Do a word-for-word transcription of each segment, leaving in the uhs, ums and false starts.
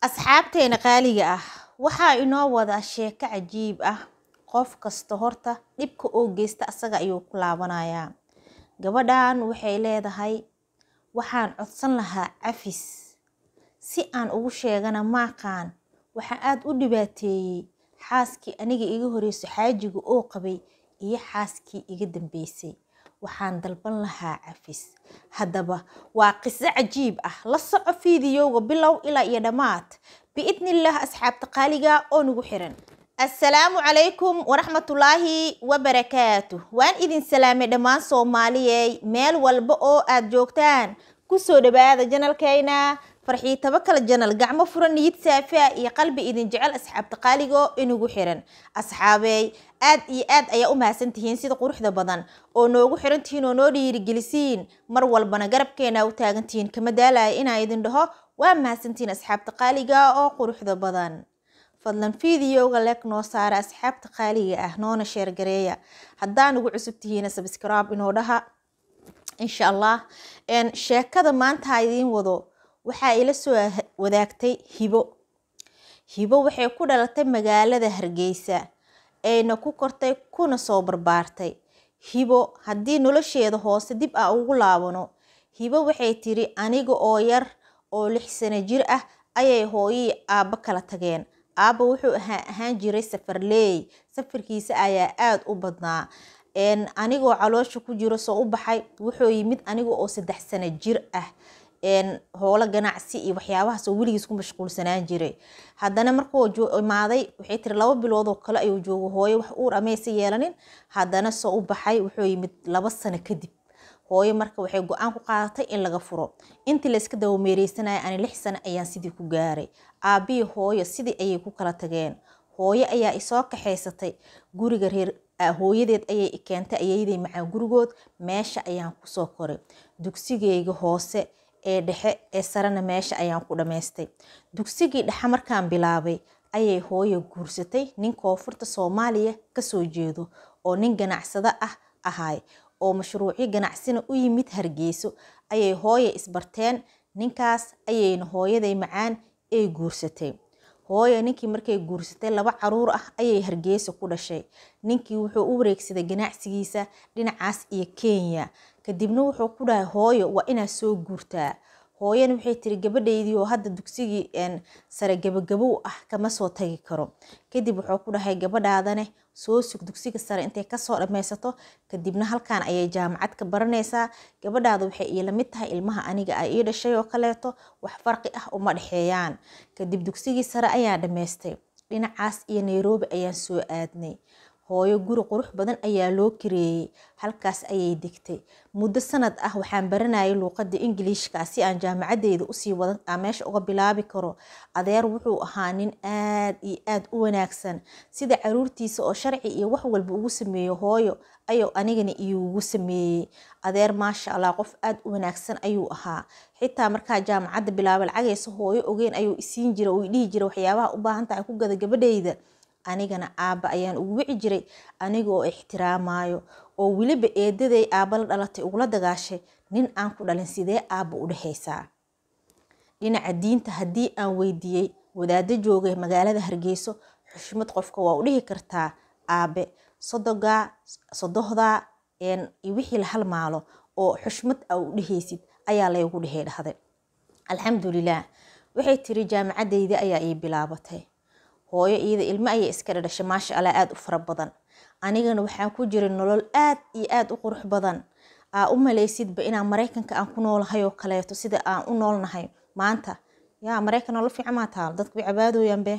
asxaabteena qaaliga ah waxaa inoo wada sheeko cajiib ah. Qof kasta horta dhibka oo geysta asaga ayuu ku laabanayaa. Gabadhan waxay leedahay waxaan codsan lahaa cafis si aan ugu sheegana maaqaan waxaan aad u dhibaateeyay xaaskii aniga iga horeyso xaajiga oo qabay iyo xaaskii iga dambeysay. waxaan dalban lahaa cafis. Haddaba waa qiso cajiib ah. La soco fiidiyowga bilow ilaa iyo dhammaad biidnillaah asxaabta qaaliga oo nagu xiran. assalaamu calaykum waraxmatullaahi wabarakaatuh. waan idin salaamay dhammaan Soomaaliyey meel walba oo aad joogtaan. ku soo dhawaada janalkayna farxii tabakal janal gacmo furan niyad saafi ah iyo qalbi idin jecel asxaabta qaaliga oo inagu xiran. asxaabey aad iyo aad ayaa u mahadsantihiin sida quruxda badan oo noogu xirantihiin oo noo dhiirigelisiin mar walbana garabkeena u taagantihiin kama daalaya inaan idin dhaho waa mahadsantihiin asxaabta qaaliga oo quruxda badan. fadlan fiidiyowga like noo saara asxaabta qaaliga ah noona share gareeya. haddaan ugu cusub tihiina subscribe inoo dhaha insha Allah. een sheekada maanta idin wado waxaa ila soo wadaagtay Hibo. Hibo waxay ku dhalatay magaalada Hargeysa ayna ku kortay kuna soo barbaartay. Hibo haddii nolosheeda hoose dib ah ugu laabano, Hibo waxay tiri aniga oo yar oo lix sano jir ah ayay hooyay aabba kala tageen. aabba wuxuu ahaan jiray safarleey, safarkiisa ayaa aad u badnaa. een anigoo caloosha ku jiro soo u baxay wuxuu yimid aniga oo saddex sano jir ah. een hoola ganacsi iyo waxyaabaha soo wiligiis ku mashquulsanaan jiray. haddana markuu imaaday waxay tiri laba bilood oo kale ayuu joogo hooyo wax uur amaysa yeelanin. haddana soo u baxay wuxuu yimid laba sano kadib. hooyo marka waxay go'aan ku qaadatay in laga furo. intii la iska dawo meereysanay ani lix sano ayaan sidii ku gaaray. aabii hooyo sidii ayay ku kala tageen. hooyo ayaa isoo kaxaysatay guriga reer hooyadeed ayay i keentay ayaday macaan gurigood meesha ayaan ku soo koray. dugsigeyga hoose ee dhexe ee sarana meesha ayaan ku dhameystay. dugsigii dhexe markaan bilaabay ayay hooyo guursatay nin koonfurta Soomaaliya ka soo jeedo oo nin ganacsada ah ahay oo mashruuci ganacsina u yimid Hargeyso ayay hooyo isbarteen. ninkaas ayayna hooyaday macaan ay guursatay. hooyo ninkii markay guursatay laba caruur ah ayay Hargeysa ku dhashay. ninkii wuxuu u wareegsaday ganacsigiisa dhinacaas iyo Kenya. kadibna wuxuu ku dhahay hooyo waa inaad soo guurtaa. hooyana waxay tiri gabadhaydii oo hadda dugsigii een sare gabagabow ah kama soo tagi karo. kadib wuxuu ku dhahay gabadhaadane soo sug dugsiga sare intay ka soo dhameysato kadibna halkaan ayay jaamacad ka baranaysaa. gabadhaada waxay ila mid tahay ilmaha aniga ay ii dhashay oo kaleeto wax farqi ah uma dhaxeeyaan. kadib dugsigii sare ayaan dhameystay. dhinacaas iyo Nairobi ayaan soo aadnay. hooyo guri qurux badan ayaa loo kireeyay. halkaas ayay degtay. muddo sanad ah waxaan baranayay luqadda Ingiriiska si aan jaamacadeeda u sii wadan aan meesha uga bilaabi karo. adeer wuxuu ahaa nin aad iyo aad u wanaagsan sida caruurtiisa oo sharci iyo wax walba ugu sameeyo hooyo ayuu anigana iigu sameeyay. adeer maasha Allah qof aad u wanaagsan ayuu ahaa. xitaa markaa jaamacadda bilaabay lacagayso hooyo ogeen ayuu isiin jiray oo dhihi jiray waxyaabaha u baahan tahay ku gada gabadhayda. anigana aabba ayaan ugu wici jiray anigoo ixtiraamayo oo wiliba eedaday aabba la dhalatay ugula dagaashay nin aan ku dhalin sidee aabba u dhaxaysaa. dhinaca diinta haddii aan weydiiyey wadaado joogay magaalada Hargeyso xushmad qofka waa u dhihi kartaa aabe sodoga sodohda een wixii la halmaalo oo xushmad ah u dhihaysid ayaa la igu dhixay dhahday. alxamdulillaah waxay tiri jaamacadeyda ayaa ii bilaabatay. hooyo iyada ilmo ayay iska dhashay maasha Allah aad u fara badan. anigana waxaan ku jiray nolol aad iyo aad u qurux badan. aa u maleysidba inaan Mareykanka aan ku noolahay oo kaleeto sida aan u noolnahay maanta. yaa Mareykan nolol fiican ma taal dadku way cabaadooyaan be.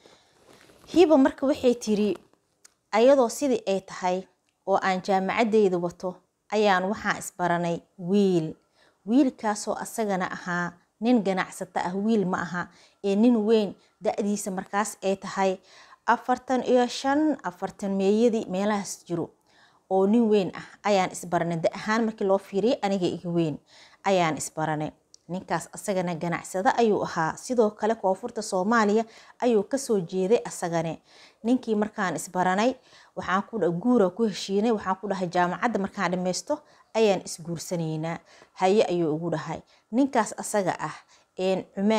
Hibo marka waxay tiri ayadoo sidii ay tahay oo aan jaamacadeyda wato ayaan waxaan isbaranay wiil. wiilkaasoo asagana ahaa nin ganacsata ah. wiil ma aha ee nin weyn da'diisa markaas ay tahay afartan iyo shan afartan meeyadii meelahaas jiro oo nin weyn ah ayaan isbaranay. da ahaan markii loo fiiriyay aniga iga weyn ayaan isbaranay. ninkaas asagana ganacsada ayuu ahaa sidoo kale koonfurta Soomaaliya ayuu ka soo jeeday asagane. ninkii markaan isbaranay waxaan ku guura ku heshiinay waxaan ku dhahay jaamacadda markaan dhameysto ayaan isguursanaynaa. haye ayuu ugu dhahay. ninkaas asaga ah een Cumaan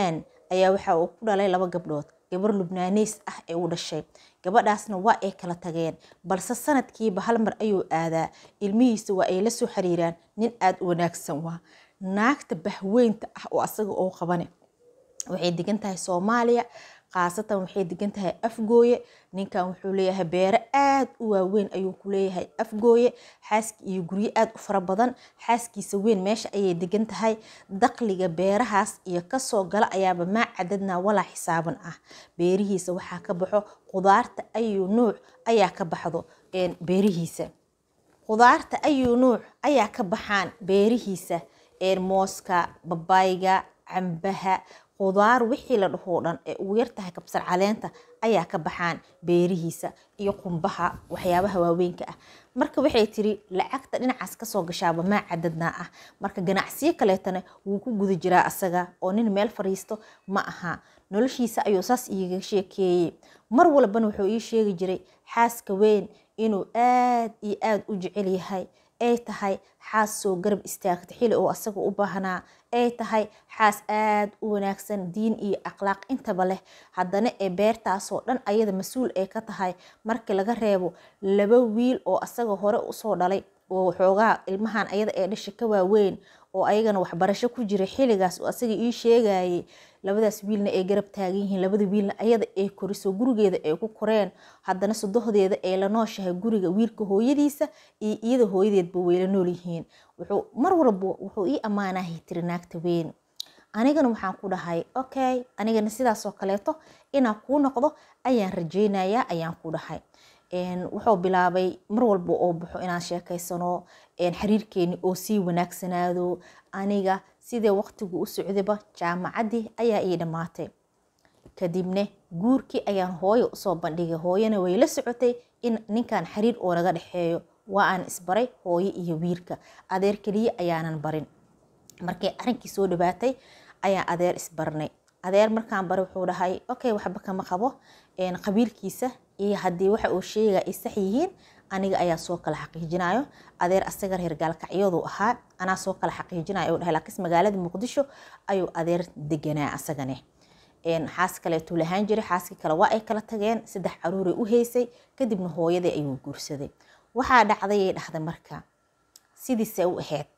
ayaa waxa uu ku dhalay laba gabdhood gabar Lubnaaneys ah ee uu dhashay gabadhaasna waa ay kala tageen balse sanadkiiba hal mar ayuu aadaa ilmihiisa waa ay la soo xiriiraan nin aad u wanaagsan waa naagta bahweynta ah oo asaga oo qabane waxay degan tahay Soomaaliya qaasatan waxay degan tahay Afgooye ninkan wuxuu leeyahay beero aad u waaweyn ayuu ku leeyahay Afgooye xaaski iyo guryo aad u fara badan xaaskiisa weyn meesha ayay degan tahay dakhliga beerahaas iyo ka soo gala ayaaba ma cadadna wala xisaaban ah beerihiisa waxa ka baxo qudaarta ayu nooc ayaa ka baxdo een beerihiisa qudaarta ayu nooc ayaa ka baxaan beerihiisa een mooska babayga cambaha qudaar wixii la dhaho dhan ee ugu yar tahay kabsar caleenta ayaa ka baxaan beerihiisa iyo qumbaha waxyaabaha waaweynka ah marka waxay tiri lacagta dhinacaas ka soo gashaaba ma cadadna ah marka ganacsiyo kaleetana wuu ku guda jiraa asaga oo nin meel fariisto ma aha noloshiisa ayuu saas iiga sheekeeyay mar walbana wuxuu ii sheegi jiray xaaska weyn inuu aad iyo aad u jecel yahay ay tahay xaas soo garab istaagtay xilli oo asaga u baahnaa ay tahay xaas aad u wanaagsan diin iyo akhlaaq intaba leh haddana ee beertaas oo dhan ayada mas'uul ay ka tahay markii laga reebo laba wiil oo asaga hore u soo dhalay oo xoogaa ilmahan ayada ee dhashay ka waaweyn oo ayagana waxbarasho ku jiray xilligaas oo asaga ii sheegayay labadaas wiilna ay garab taagan yihiin labada wiilna ayada ay koriso gurigeeda ay ku koreen haddana sudohdeeda ay la nooshahay guriga wiilka hooyadiisa iyo iyada hooyadeedba way la nool yihiin wuxuu mar walba wuxuu ii amaanahay tiri naagta weyn anigana waxaan ku dhahay okay anigana sidaas oo kaleeto inaan ku noqdo ayaan rajeynayaa ayaan ku dhahay een wuxuu bilaabay mar walba oo buxo inaan sheekaysano een xiriirkeeni oo si wanaagsanaado aniga sidee waqtigu u socdayba jaamacadii ayaa ii dhamaatay kadibna guurkii ayaan hooyo u soo bandhigay hooyana way la socotay in ninkan xiriir oo naga dhaxeeyo waa aan isbaray hooyo iyo wiilka adeer kaliya ayaanan barin markii arrinkii soo dhawaatay ayaan adeer isbarnay adeer markaan baray wuxuu dhahay okay waxba kama qabo een qabiilkiisa iyo hadii waxa uu sheegay ay sax yihiin aniga ayaa soo kala xaqiijinayo adeer asaga reer gaalkacyadu ahaa ana soo kala xaqiijinayo oo dhahay laakiin magaalada Muqdisho ayuu adeer deganaa asagane een xaas kale tuu lahaan jiray xaaski kale waa ay kala tageen saddex caruur ay u heysay kadibna hooyadii ayuu guursaday waxa dhacday ay dhaxday marka sidiisa u ahayd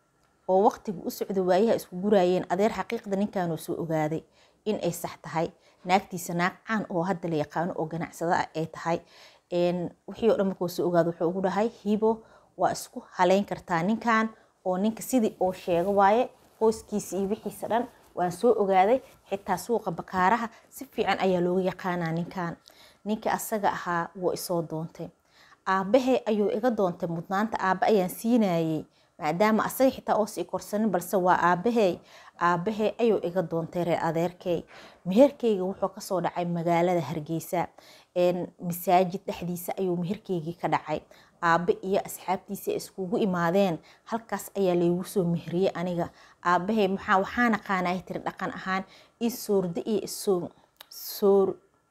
oo waqtigu u socdo waayaha isku guraayeen adeer xaqiiqda ninkan uu soo ogaaday in ay sax tahay naagtiisa naag caan oo hadda la yaqaan oo ganacsada ay tahay een wixii oo dhan markuu soo ogaado wuxuu ugu dhahay hibo waa isku haleyn kartaa ninkan oo ninka sidii oo sheega waaye qoyskiisa iyo wixiisa dhan waan soo ogaaday xitaa suuqa bakaaraha si fiican ayaa looga yaqaanaa ninkan ninka asaga ahaa wuu isoo doontay aabahay ayuu iga doontay mudnaanta aaba ayaan siinayay maadaama asaga xitaa oo si korsanin balse waa aabahay aabahay ayuu iga doontay reer adeerkay meherkayga wuxuu ka soo dhacay magaalada Hargeysa een masaajid dhexdiisa ayuu meherkayga ka dhacay aabe iyo asxaabtiisa iskugu imaadeen halkaas ayaa leeyahay soo meheriyay aniga aabahay maxaa waxaan aqaanay tir dhaqan ahaan in soordi iyo soor soor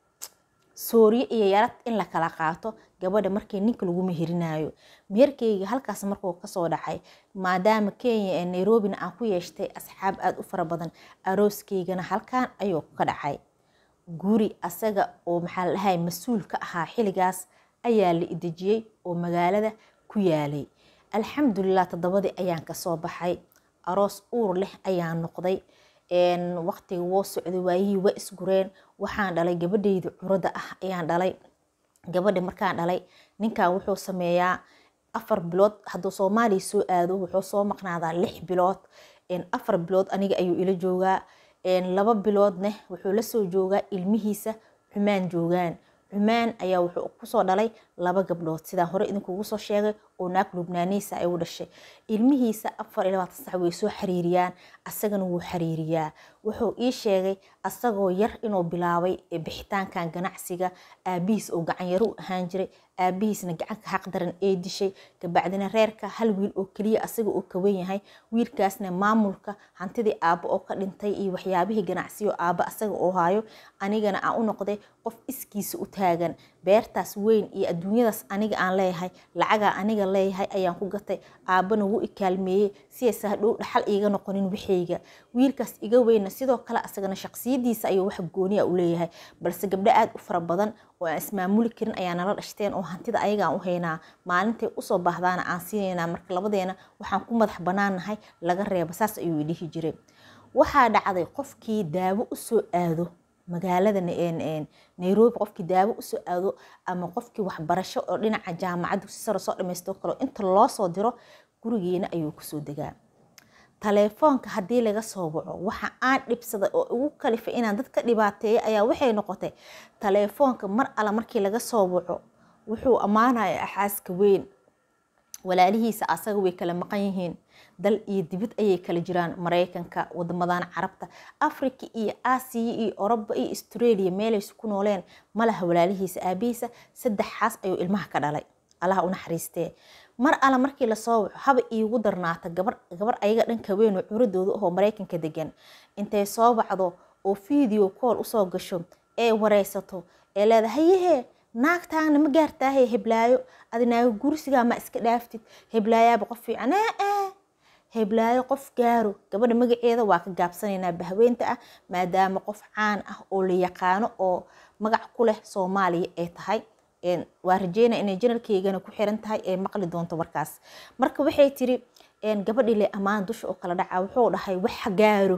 sooriye iyo yarad in la kala qaato gabadha markii ninka lagu meherinayo meherkayga halkaas markuu ka soo dhacay maadaama Kenya ee Nairobi aan ku yeeshtay asxaab aad u fara badan arooskaygana halkaan ayuu ka dhacay guri asaga oo maxaa la dhahay mas'uul ka ahaa xiligaas ayaa la idajiyay oo magaalada ku yaalay alxamdulillah todobadii ayaan ka soo baxay aroos uur leh ayaan noqday een waqtiga woo socday waayii waa isgureen waxaan dhalay gabadhayda curada ah ayaan dhalay gabadha markaan dhalay ninka wuxuu sameeyaa afar bilood haduu Soomaali soo aado wuxuu soo maqnaadaa lix bilood een afar bilood aniga ayuu ila joogaa een laba biloodna wuxuu la soo joogaa ilmihiisa Cumaan joogaan Cumaan ayaa wuxuu ku soo dhalay laba gabdhood sida hore idinku soo sheegay oo naag Lubnaaneysa ay u dhashay ilmihiisa afar iyo labaatan sax way soo xiriiriyaan asagana wuu xiriiriyaa wuxuu ii sheegay asagoo yar inuu bilaabay bixitaankan ganacsiga aabiis oo gacan yar u ahaan jiray aabiisna gacanka xaq daran ee dishay kabacdina reerka hal wiil oo kaliya asaga oo ka weyn yahay wiilkaasna maamulka hantidii aaba oo ka dhintay iyo waxyaabihii ganacsiyo aaba asaga oo haayo anigana aan u noqday qof iskiisa u taagan beertaas weyn iyo adduun adduunyadaas aniga aan leeyahay lacaga aniga leeyahay ayaan ku gatay aabana wuu ikaalmeeyay si ay hadhow dhaxal iiga noqonin wixeyga wiilkaas iga weyna sidoo kale asagana shaqsiyadiisa ayuu wax gooni ah u leeyahay balse gabdho aad u fara badan oo aan ismaamuli karin ayaa nala dhashteen oo hantida ayaga aan u haynaa maalintay usoo baahdaana aan siinaynaa marka labadeena waxaan ku madax banaanahay laga reebo saas ayuu dhihi jiray waxaa dhacday qofkii daawo u soo aado magaalada Nairobi qofkii daawo u soo aado ama qofkii waxbarasho oo dhinaca jaamacadda si sare soo dhameysto kale inta loo soo diro gurigeena ayuu ku soo degaa telefoonka hadii laga soo waco waxa aan dhibsaday oo ugu kalifay inaan dadka dhibaateeyo ayaa waxay noqotay telefoonka mar alla markii laga soo waco wuxuu amaanayaa xaaska weyn walaalihiisa asaga way kala maqan yihiin dal iyo dibad ayay kala jiraan Mareykanka wadamadan Carabta Afrika iyo Aasiya iyo Europa iyo Australia meel ay ku nooleen malaha walaalihiisa aabiisa saddex xaas ayuu ilmaha ka dhalay Allah u naxariistee mar alla markii la soo waco haba iigu darnaata gabar gabar ayaga dhanka weyn oo curadooda oo Mareykanka degan intay soo bacdo oo video call u soo gasho ee wareysato ee leedahay naagtaana ma gaartaahay heblaayo adinaaga gursiga ma iska dhaaftid heblaayaba qof fiican ee heblaayo qof gaaro gabadha magaceeda waa ka gaabsanaynaa bahweynta ah maadaama qof caan ah oo la yaqaano oo magac ku leh Soomaaliya ay tahay een waa rajeena inay janalkeygana ku xiran tahay ee maqli doonto markaas marka waxay tiri een gabadhii le amaan dusha oo kala dhaca wuxuu dhahay wax gaaro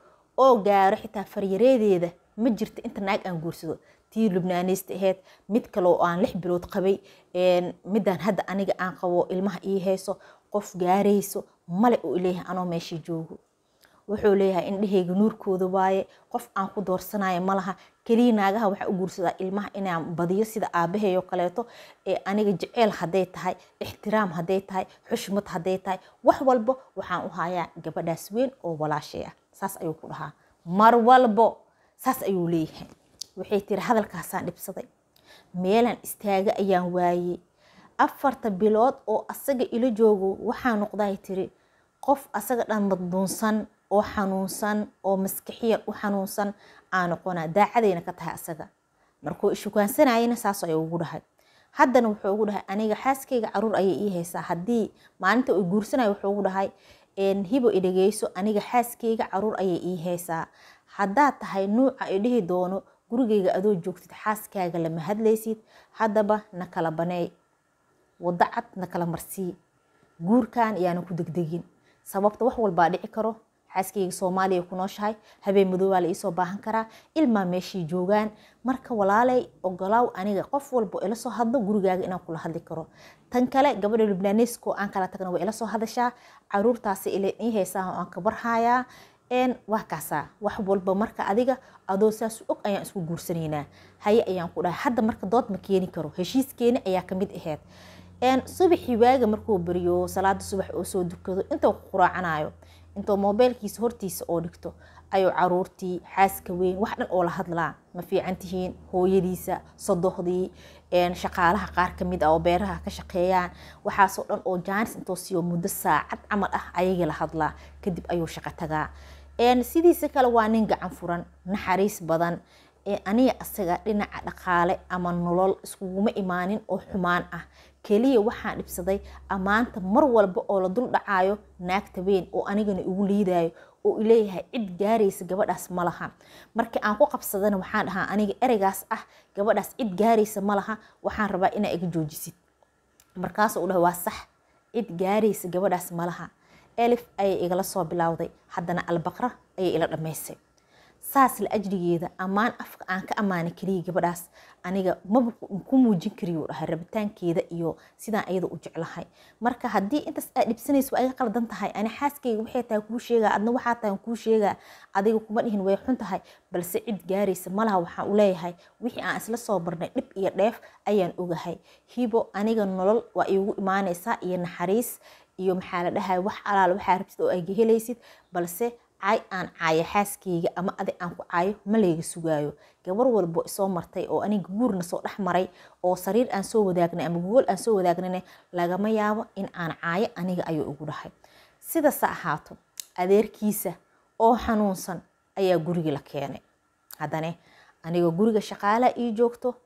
oo gaaro xitaa faryareedeeda ma jirto inta naag aan guursado tii Lubnaanista ahayd mid kale oo aan lix bilood qabay een midaan hadda aniga aan qabo ilmaha ii heeso qof gaarayso male oo ilaahay anoo meeshii joogo wuxuu leeyahay indhahayga nuurkooda waaye qof aan ku doorsanayo malaha kaliya naagaha waxa u guursadaa ilmaha inaan badiyo sida aabaheeyo kaleeto ee aniga jecel haday tahay ixtiraam haday tahay xushmad haday tahay wax walba waxaan u hayaa gabadhaas weyn oo walaashay ah saas ayuu ku dhahaa mar walbo saas ayuu leeyahay waxay tiri hadalkaasaan dhibsaday meelan istaaga ayaan waayay afarta bilood oo asaga ila joogo waxaa noqday tiri qof asaga dhan madduunsan oo xanuunsan oo maskaxiyan u xanuunsan aan noqona daacadeyna ka tahay asaga markuu ishukaansanayna saas ayuu ugu dhahay haddana wuxuu ugu dhahay aniga xaaskeyga caruur ayay ii haysaa haddii maalinta uu guursanayo wuxuu ugu dhahay een hibo idhageyso aniga xaaskeyga caruur ayay ii haysaa haddaad tahay nuuca ay dhihi doono gurigeyga adoo joogtid xaaskaaga lama hadlaysid haddaba na kala baneey wadacad na kala marsii guurkan ayaana ku degdegin sababta wax walba dhici karo xaaskeyga Soomaaliya ku nooshahay habeen madow waa la isoo baahan karaa ilma meeshii joogaan marka walaalay ogolaaw aniga qof walba ila soo hadlo gurigaaga inaan kula hadli karo tan kale gabadha Lubnaaneesko aan kala tagno way ila soo hadashaa caruurtaasi ila ii heesaa oo aan ka barhayaa een wax kaasa wax walba marka adiga adoo saas og ayaan isku guursanaynaa haye ayaan ku dhahay hadda marka dood ma keeni karo heshiiskeena ayaa kamid ahayd een subaxii waaga markuu bariyo salaada subax oo soo dukado inta uu quraacanayo inta mobilkiisa hortiisa oo dhigto ayuu caruurtii xaaska weyn wax dhan oo la hadlaa ma fiican tihiin hooyadiisa sodohdii een shaqaalaha qaar kamid ah oo beeraha ka shaqeeyaan waxa soo dhan oo jaanis inta siyo muddo saacad amal ah ayaga la hadlaa kadib ayuu shaqo tagaa een sidiisa kale waa nin gacan furan naxariis badan ee aniga asaga dhinaca dhaqaale ama nolol iskuguma imaanin oo xumaan ah kaliya waxaan dhibsaday amaanta mar walba oo la dul dhacayo naagta weyn oo anigana ugu liidayo oo ileeyahay cid gaaraysa gabadhaas malaha markii aan ku qabsadana waxaan dhahaa aniga ereygaas ah gabadhaas cid gaaraysa malaha waxaan rabaa inaa iga joojisid markaas uu dhahay waa sax cid gaaraysa gabadhaas malaha elif ayay igala soo bilowday haddana albaqra ayay ila dhameysay saas la ajrigeeda amaan afka aan ka amaana kaliya gabadhaas aniga ma ku muujin kariyo dhahay rabitaankeeda iyo sidaan ayada u jeclahay marka hadii intaas aad dhibsanayso ay qaldan tahay ani xaaskeyga waxay tahay ku sheega adna waxa tahay ku sheega adiga kuma dhihin way xun tahay balse cid gaaraysa malaha waxa uu leeyahay wixii aan isla soo barnay dhib iyo dheef ayaan ogahay hibo aniga nolol waa iigu imaanaysa iyo naxariis iyo maxaa la dhahay wax alaal waxa rabtid oo ay helaysid balse ay aan caayo xaaskeyga ama adi aan ku caayo ma leega sugaayo gabar walbo soo martay oo aniga guurna soo dhaxmaray oo sariir aan soo wadaagnay ama gogol aan soo wadaagnay lagama yaabo in aan caayo aniga ayuu ugu dhahay sida saahaato adeerkiisa oo xanuunsan ayaa guriga la keenay haddana aniga guriga shaqaale ii joogto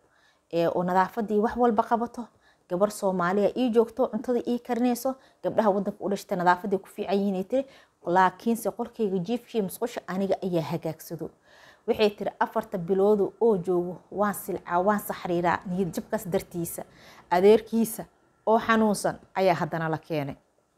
ee oo nadaafadii wax walba qabato gabar Soomaaliya ii joogto cuntada ii karinayso gabdhaha wadanka u dhashtay nadaafadii ku fiican yihiin tiri laakiin se qolkayga jiifkii musqusha aniga ayaa hagaagsado waxay tiri afarta bilood oo joogo waan silcaa waan saxriiraa niyad jabkaas dartiisa adeerkiisa oo xanuunsan ayaa haddana la keenay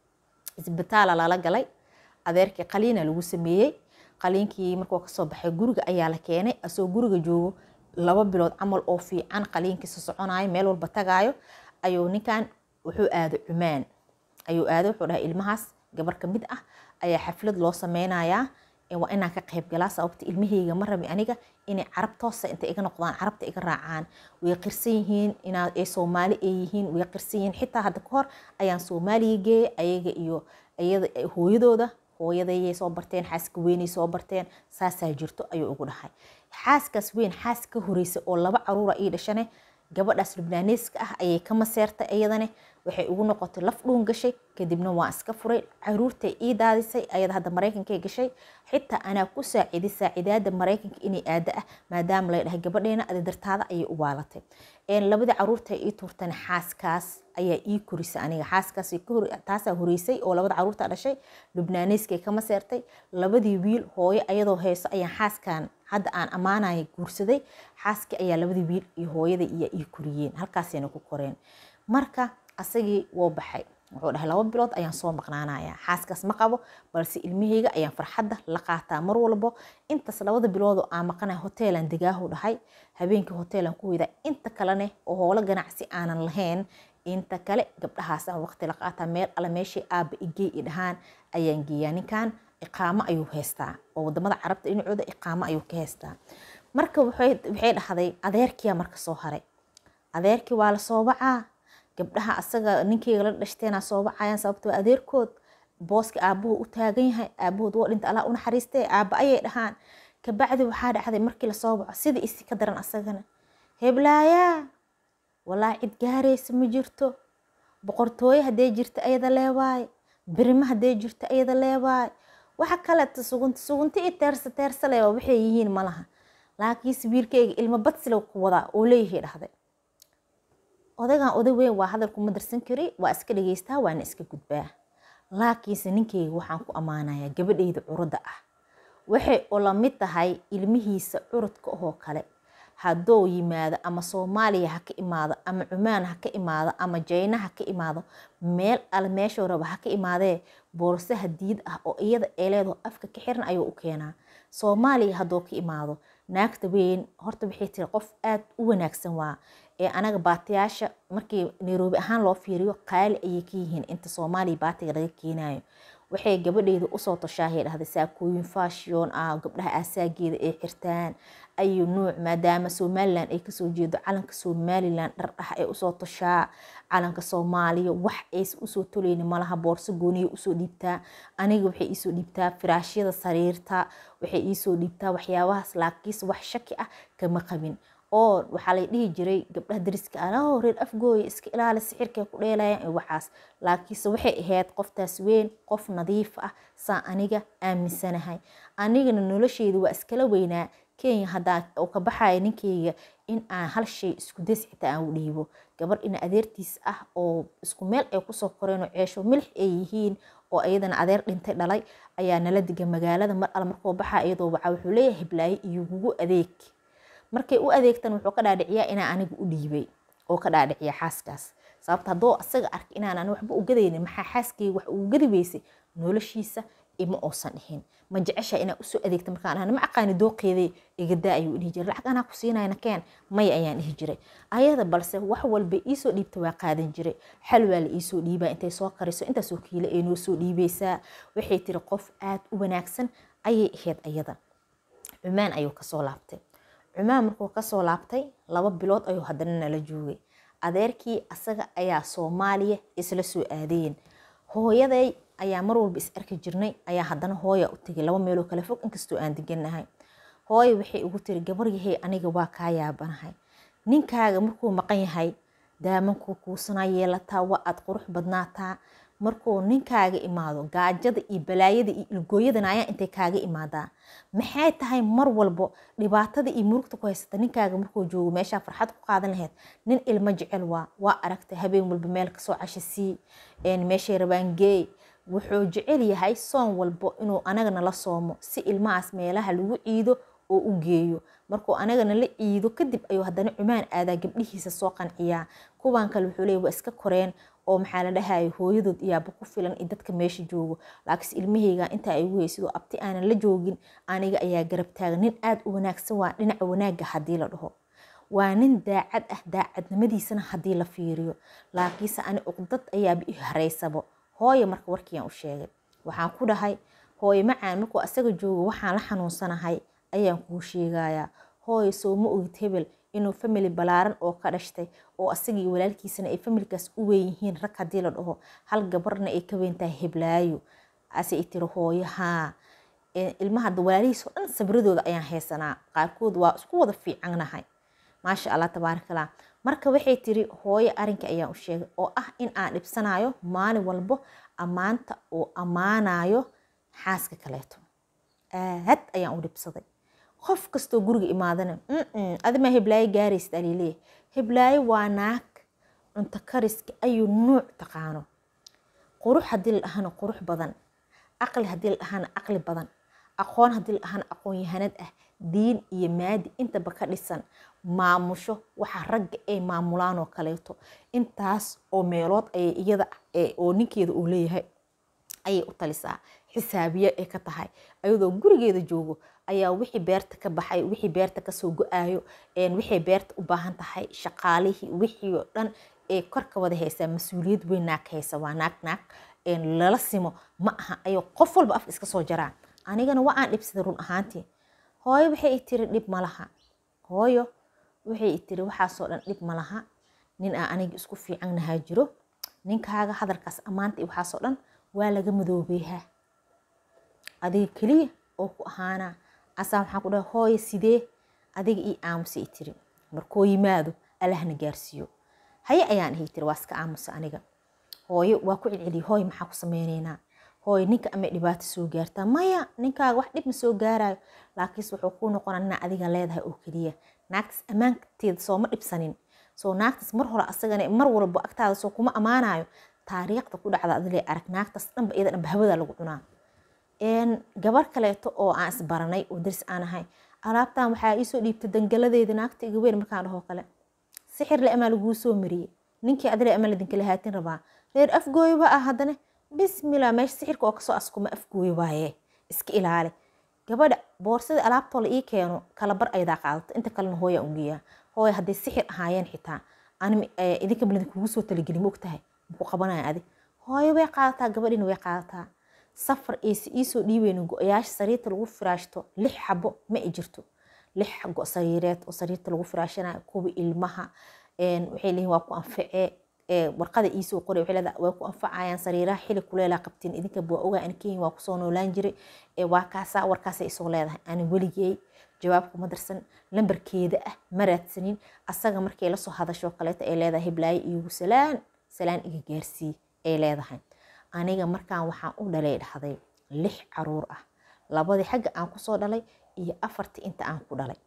isbitaal la galay adeerkii qaliina lagu sameeyay qaliinkii markuu ka soo baxay guriga ayaa la keenay asoo guriga joogo laba bilood amal oo fiican qaliinkiisa soconayo meel walba tagaayo ayuu ninkan wuxuu aado Cumaan ayuu aado wuxuu dhahay ilmahaas gabar ka mid ah ayaa xaflad loo sameynayaa ee waa inaan ka qayb galaa sababta ilmahayga ma rabi aniga inay carab toosa inta iga noqdaan carabta iga raacaan way qirsan yihiin inaa ay Soomaali ay yihiin way qirsan yihiin xitaa hadda ka hor ayaan Soomaaliga geeyay ayaga iyo ayada hooyadooda hooyaday soo barteen xaaska weyn soo barteen saasaa jirto ayuu ugu dhahay xaaskaas weyn xaaska horeysa oo laba caruur ay dhashanay gabadhaas Lubnaaneeska ah ayay ka maseertay ayadana waxay ugu noqotay laf dhuun gashay kadibna waa iska furay caruurta ii daadisay ayada hadda Mareykanka gashay xitaa ana ku saaciday saacidaada Mareykanka inay aada ah maadaama la dhahay gabadheena adeertaada ayay u waalatay een labada caruurta ii tuurtan xaaskaas ayaa ii korisay aniga xaaskaas ka hor taas horeysay oo labada caruurta dhashay Lubnaaneeska ka maseertay labadii wiil hooyo ayadoo heeso ayaan xaaskan hadda aan amaanay guursaday xaaska ayaa labadii wiil iyo hooyada iyo ii koriyeen halkaasina ku koreen marka asagii woo baxay wuxuu dhahay laba bilood ayaan soo maqnaanayaa xaaskaas ma qabo balse ilmahayga ayaan farxadda la qaataa mar walba intaas labada bilood oo aan maqnaa hoteelan degaahu dhahay habeenkii hoteelan ku wada inta kalena oo hoola ganacsi aanan lahayn inta kale gabdhahaas aan waqti la qaataa meel ala meeshii aaba igey idhaan ayaan geeyaa ninkan iqaamo ayuu haystaa oo wadamada carabta dhinacooda iqaamo ayuu ka haystaa marka waxay waxay dhaxday adeerkiya marka soo haray adeerkii waa la soo bacaa gabdhaha asaga ninkeyga la dhashteena soo bacayaan sababtoo adeerkood booska aabuhu u taagan yahay aabuhu waa dhinta Allah u naxariistay aaba ayay dhahaan ka bacdi waxa dhacday markii la soo baco sida isi ka daran asagana heblaaya walaa cid gaaraysa ma jirto boqortooy haday jirto ayada leewaay birima haday jirto ayada leewaay waxa kale sugunta sugunta ee teersa teersa leewa waxay yihiin malaha laakiin sibiirkeyga ilmo badsilo ku wada oo leeyahay dhahday odagan oday weyn waa hadalku ma darsan kari waa iska dhageystaa waana iska gudbaa laakiin ninkeyga waxaan ku amaanayaa gabadhayda curada ah waxay oo la mid tahay ilmihiisa curadka oo kale hadoo yimaado ama Soomaaliya ha ka imaado ama Cumaan ha ka imaado ama Jayna ha ka imaado meel al meesho raba ha ka imaadee boorso hadiid ah oo iyada eeleedo afka ka xiran ayuu u keenaa Soomaaliya hadoo ka imaado naagta weyn horta waxay tiri qof aad u wanaagsan waa ee anaga baatiyaasha markii Nairobi ahaan loo fiiriyo qaali ayay ka yihiin inta Soomaaliya baatiga laga keenayo waxay gabadheedu u soo tashaahey dhahday saakooyin fashion ah gabdhaha asaageeda ay xirtaan ayu nooc maadaama Somaliland ay ka soo jeedo calanka Somaliland dhar ah ay u soo tashaa calanka Soomaaliya wax ay u soo toleeyeen malaha boorso gooniyo u soo dhiibtaa aniga waxay ii soo dhiibtaa firaashyada sariirta waxay ii soo dhiibtaa waxyaabahaas laakiin wax shaki ah kama qabin oo waxa la dhihi jiray gabdhaha dariska ah reer afgooy iska ilaali sixirka ku dheelayaan waxaas laakiin waxay ahayd qoftaas weyn qof nadiif ah saa aniga aaminsanahay anigana nolosheydu waa iskala weynaa Kenya hadaa oo ka baxay ninkeyga in aan hal shay isku dascita aan u dhiibo gabar in adeertiis ah oo isku meel ay ku soo koreen oo ceesho milix ay yihiin oo ayadana adeer dhintay dhalay ayaa nala diga magaalada mar al markoo baxay iyadoo waxa wuxuu leeyahay hiblaayi iyo ugu adeeg markay u adeegtan wuxuu ka dhaadhiciyaa inaan anigu u dhiibay oo ka dhaadhiciyaa xaaskaas sababta hadoo asaga ark inaan aan waxba u gadaynin maxaa xaaskeyga wax uu gadi weysay noloshiisa ima oosan dhihin ma jecesha inaa u soo adeegto markaan aan ma aqaani dooqeeday iga daa ayuu dhihi jiray lacag anaa ku siinayna keen may ayaan dhihi jiray ayada balse wax walba ii soo dhiibta waa qaadan jiray xalwaa la ii soo dhiibaa intay soo kariso inta soo kiilo ay noo soo dhiibaysaa waxay tiri qof aad u wanaagsan ayay ahayd ayada Cumaan ayuu ka soo laabtay Cumaan markuu ka soo laabtay laba bilood ayuu haddana nala joogay adeerkii asaga ayaa Soomaaliya isla soo aadeen hooyaday ayaa mar walba is arki jirnay ayaa haddana hooya u tagay laba meel oo kala fog inkastoo aan diganahay hooyo waxay ugu tiri gabar yahay aniga waa ka yaabanahay ninkaaga markuu maqan yahay daamanku kuusana yeelataa waa aad qurux badnaataa markuu ninkaaga imaado gaajada iyo balaayada iyo ilgooyadana ayaa intay kaaga imaadaa maxay tahay mar walbo dhibaatada iyo murugta ku haysata ninkaaga markuu joogo meeshaa farxad ku qaadan lahayd nin ilmo jecel waa waa aragtay habeen walba meel kasoo cashasii meeshay rabaan geey wuxuu jecel yahay soon walbo inuu anagana la soomo si ilmahaas meelaha lagu ciido oo u geeyo markuu anagana la ciido kadib ayuu haddana cumaan aadaa gabdhihiisa soo qanciyaa kuwaan kale wuxuu leeyahay waa iska koreen oo maxaa la dhahayo hooyadood iyaaba ku filan iyo dadka meesha joogo laakiin ilmahayga inta ay ugu haysidoo abti aanan la joogin aniga ayaa garab taagan nin aad u wanaagsan waa dhinaca wanaagga haddii la dhaho waa nin daacad ah daacadnimadiisana haddii la fiiriyo laakiinse ani uqdad ayaaba i hareysabo hooyo marka warkiiaan u sheegay waxaan ku dhahay hooyo macaan markuu asaga joogo waxaan la xanuunsanahay ayaan kuu sheegayaa hooyo soo ma ogid hebel inuu family balaaran oo ka dhashtay oo asagii walaalkiisana ay familkaas u weyn yihiin rag haddii la dhaho hal gabarna ay ka weyn tahay heblaayo ase i tiri hooyo haa ilmaha walaalihiis oo dhan sabradooda ayaan haysanaa qaarkood waa isku wada fiicannahay maasha allah tabaarakallah marka waxay tiri hooyo arinka ayaan u sheegay oo ah in aan dhibsanayo maalin walbo ammaanta oo ammaanayo xaaska kaleeto aad ayaan u dhibsaday qof kastoo guriga imaadana adima heblaayo gaaraysid aliileeya heblaayo waa naag cunto kariska ayuu nuuc taqaano qurux haddii la dhahana qurux badan aqli haddii la dhahana aqli badan aqoon haddii la dhahana aqoon yahanad ah diin iyo maadi intaba ka dhisan maamusho waxa ragga ay maamulaan oo kaleeto intaas oo meelood ayay iyada oo ninkeeda uu leeyahay ayay u talisaa xisaabiye ay ka tahay ayadoo gurigeeda joogo ayaa wixii beerta ka baxay wixii beerta kasoo go-aayo wixii beerta u baahan tahay shaqaalihii wixii oo dhan ee korka wada haysaa mas-uuliyad weyn naag haysa waa naag naag lala simo ma aha ayuu qof walba afka iska soo jaraa anigana waa aan dhibsaday run ahaantii hooyo waxay i tiri dhib ma laha hooyo waxay i tiri waxaasoo dhan dhib ma laha nin aan aniga isku fiican nahaa jiro ninkaaga hadalkaas ammaanta iyo waxaasoo dhan waa laga madoobeeyaa adiga keliya oo ku ahaana asaa waxaan ku dhahay hooyo sidee adiga ii aamusa i tiri markoo yimaado allahna gaarsiiyo haye ayaan ihi tiri waa iska aamusa aniga hooyo waa ku celceliya hooyo maxaa ku sameynaynaa hooyo ninka amay dhibaato soo gaartaa maya ninkaaga wax dhib ma soo gaarayo laakiinse wuxuu kuu noqonaa inaa adiga leedahay oo keliya naagtaas ammaanteeda sooma dhibsanin soo naagtaas mar hore asagana mar walba agtaada soo kuma ammaanayo taariikhda ku dhacda adile arag naagtaas dhanba iyada dhanba hawada lagu cunaa gabar kaleeto oo aan isbaranay oo daris aan ahay alaabtan waxaa iisoo dhiibtay dangaladeeda naagta iga weyn markaan dhahoo kale sixir le amaa laguu soo mariyey ninkii adile ama ladinkala haatin rabaa reer afgooyo ba ah haddana bismillah meesha sixirka oo kasoo askuma afgooyo waaye iska ilaali gabadha boorsada alaabtoo la ii keeno kala bar ayadaa qaadata inta kalena hooyaa ungeeyaa hooya hadday sixir ahaayeen xitaa anim idinka balidin kugu soo talageli ma ogtahay muku qabanaya adi hooyo way qaadataa gabadhina way qaadataa safar aysa iisoo dhiibeynin go-yaasha sariirta lagu firaashto lix xabo ma i jirto lix go sariireed oo sariirta lagu firaashanayo kuwa ilmaha waxay leeyihin waa ku anfacee warqada iisoo qoray waxay leedahay waa ku anfacayaan sariiraha xili kuleelaa qabtiin idinka waa ogaa in kenya waa kusoo noolaan jiray waa kaasaa warkaasay isoo leedahay ani weligey jawaab kuma darsan lambarkeeda ah ma raadsanin asaga markay lasoo hadasho kaleeto ay leedahay hiblaayo iigu salaan salaan iga gaarsii ay leedahay aniga markaan waxaan u dhalay dhahday lix caruur ah labadii xagga aan kusoo dhalay iyo afartii inta aan ku dhalay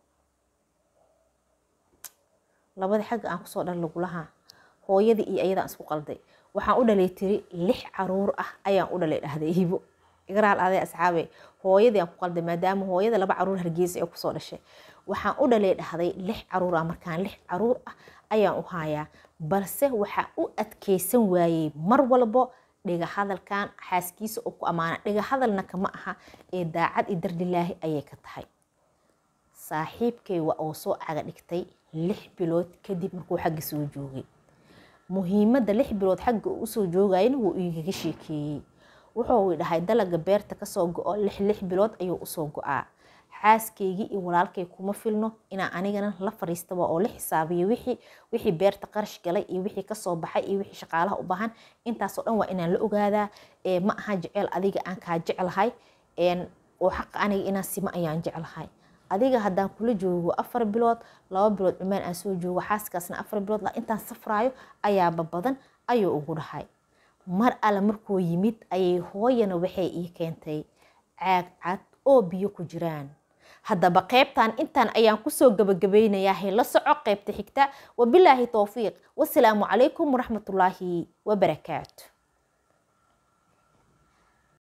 labadii xagga aan kusoo dhalay lagulahaa hooyadii iyo ayadaan isku qalday waxaan u dhalay tiri lix caruur ah ayaan u dhalay dhahday hibo igraal aday asxaabe hooyadii aan ku qalday maadaama hooyada laba caruur hargeysa ay kusoo dhashay waxaan u dhalay dhahday lix caruur ah markaan lix caruur ah ayaan u hayaa balse waxaa u adkeysan waayey mar walbo dhiga hadalkan xaaskiisa oo ku ammaana dhiga hadalna kama aha ee daacad iyo dardilaahi ayay ka tahay saaxiibkay waa oo soo caga dhigtay lix bilood kadib markuu xagga soo joogay muhiimadda lix bilood xagga uu usoo joogayna wuu igaga sheekeeyey wuxuu dhahay dalaga beerta kasoo go-o lix lix bilood ayuu usoo go-aa xaaskaygii iyo walaalkay kuma filno inaan anigana la fariistaba oo la xisaabiyo wixii wixii beerta qarash galay iyo wixii kasoo baxay iyo wixii shaqaalaha u baahan intaasoo dhan waa inaan la ogaadaa ma aha jecel adiga aan kaa jeclahay oo xaqa aniga inaan sima ayaan jeclahay adiga haddaan kula joogo afar bilood laba bilood cumaan aan soo joogo xaaskaasna afar bilood la intaan safraayo ayaaba badan ayuu ugu dhahay mar alle markuu yimid ayay hooyana waxay ii keentay caag cad oo biyo ku jiraan. haddaba qaybtan intaan ayaan kusoo gabagabaynayaa. la soco qaybta xigta. wabilaahi tawfiiq. wasalaamu calaykum waraxmatullaahi wabarakaatu.